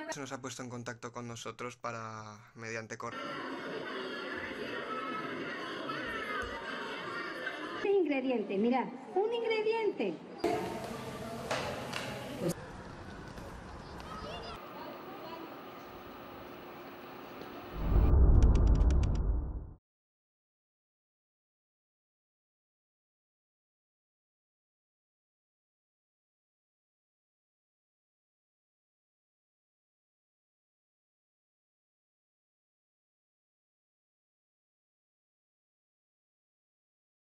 Se nos ha puesto en contacto con nosotros para, mediante correo. Ingrediente, mira, un ingrediente.